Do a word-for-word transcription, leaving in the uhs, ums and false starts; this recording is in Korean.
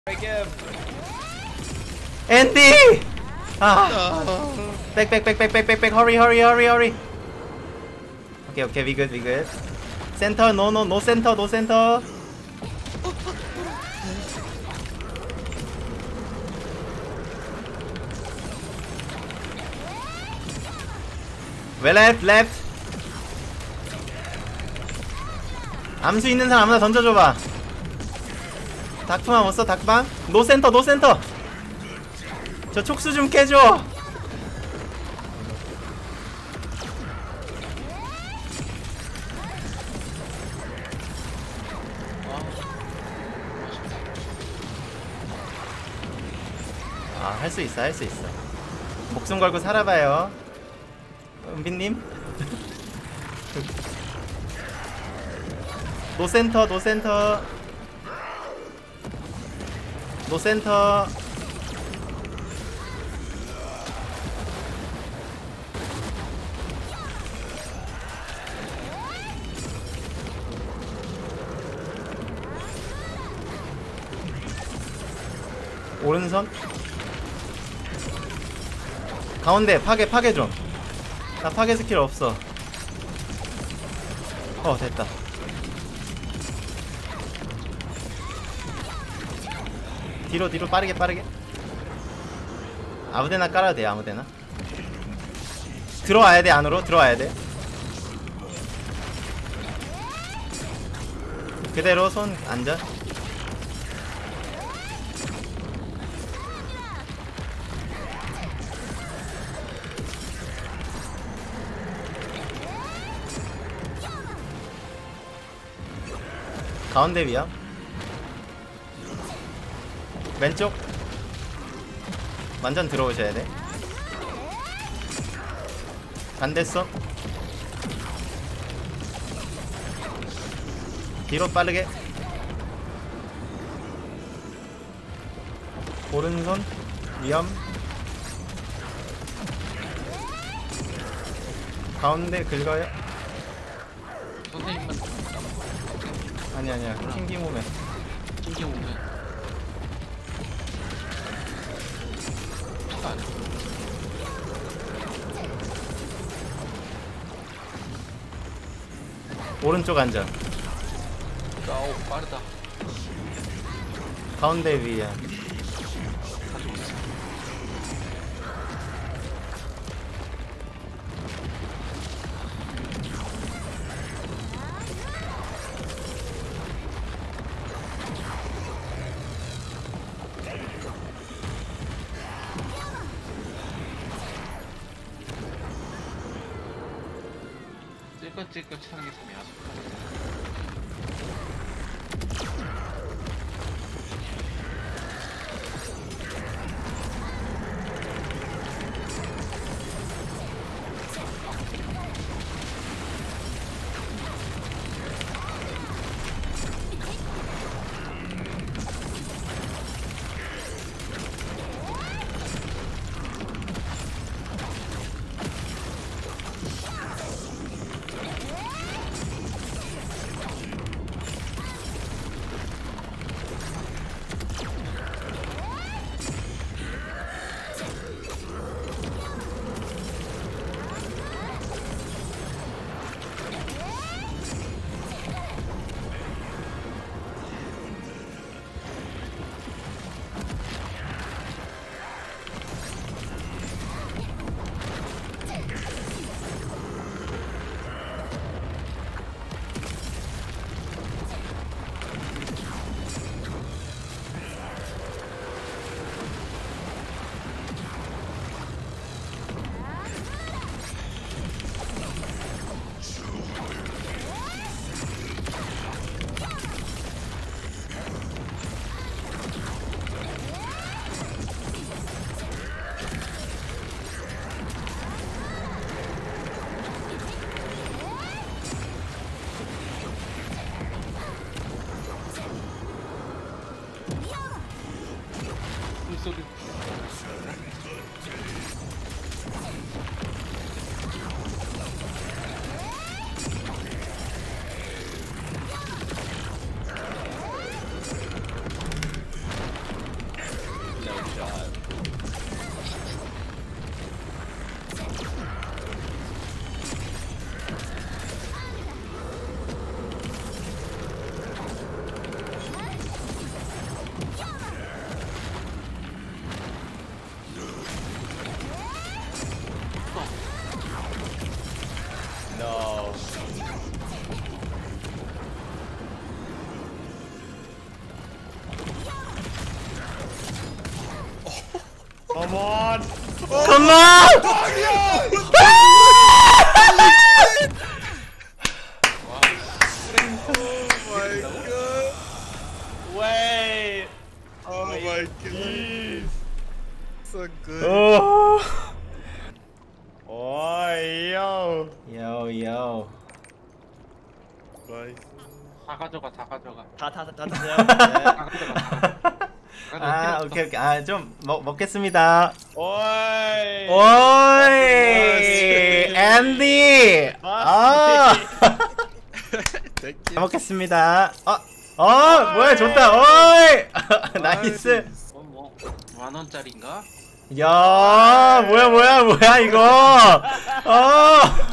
앤디! 아, 백백백백백백백 hurry hurry hurry hurry. 오케이 오케이 we good we good. 센터 no no no 센터 no 센터. 왜 left left. 암수 있는 사람 아무나 던져줘봐. 닥터만 없어 닥방? 노 센터 노 센터. 저 촉수 좀 깨줘. 아, 할 수 있어 할 수 있어. 목숨 걸고 살아봐요 은빈님. 노센터 노센터 노센터. 오른손 가운데 파괴 파괴 좀. 나 파괴 스킬 없어. 어 됐다. 뒤로 뒤로 빠르게 빠르게. 아무데나 깔아도 돼 아무데나. 들어와야 돼 안으로 들어와야 돼. 그대로 손 앉아. 가운데 위험. 왼쪽 완전 들어오셔야 돼. 반대손 뒤로 빠르게. 오른손 위험. 가운데 긁어요. 선생님만 아니 아니야 킹기 몸에. 낑겨 오면 피가 안 해. 오른쪽 앉아. 아우 빠르다. 가운데 위에. 가져오세요. 찔끔찔끔하게 섬이 아주 물속에 컴온. Come on! 마이 갓. Wait. Oh my god. So good. 오. 오이 요. Yo yo. 나이스. 다 가져가 다 가져가. 다다다 드세요. 다 가져가. 다 가져가. 아 오케이 오케이. 아좀 먹겠습니다. 오이. 오이 앤디. 아. Thank 잘 you. 먹겠습니다. 어. 어 뭐야 좋다. 오이. 나이스. 어, 뭐, 만 원짜리인가? 야 뭐야 뭐야 뭐야 이거. 어.